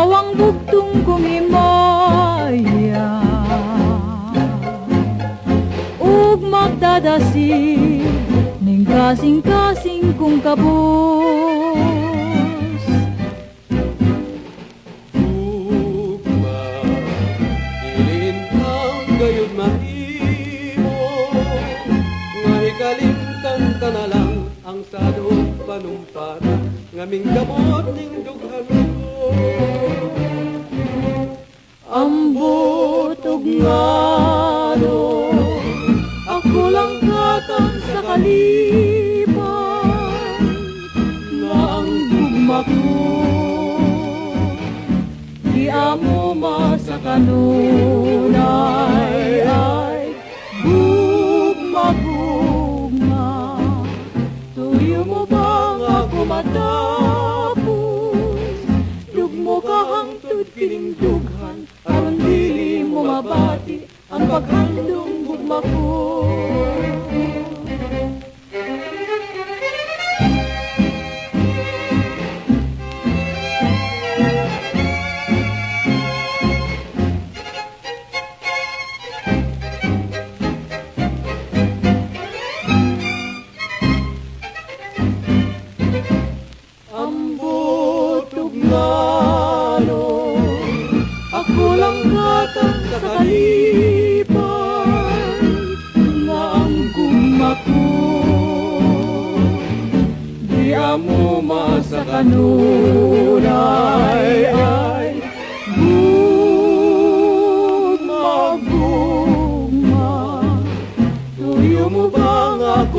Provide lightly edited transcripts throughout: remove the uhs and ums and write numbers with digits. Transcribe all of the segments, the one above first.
Awang bugtong kong himaya ug magdadasi ning kasing-kasing kong kabus. Ugma ilintang gayud mahimo nga ikalimtan ka na lang ang sadong panumpara nga mingkamot ning dughan ko. Ambot ug ngano ako lang katang sa kalipan nga ang gugma ko di amo masakanunay ay gugma-gugma. Tuyo mo bang ako matapos dugmo ka hangtod kining dughan aron dili mo mabati ang paghandong gugma ko. Ambot ug ngano ako lang katang sa kalipan nga ang gugma ko di amo masakanunay ay gugma-gugma. Tuyo mo bang ako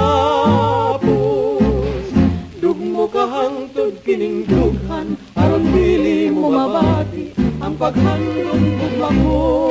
matapos dugmo ka hangtod kining dughan aron dili mo mabati ang paghandong gugma ko.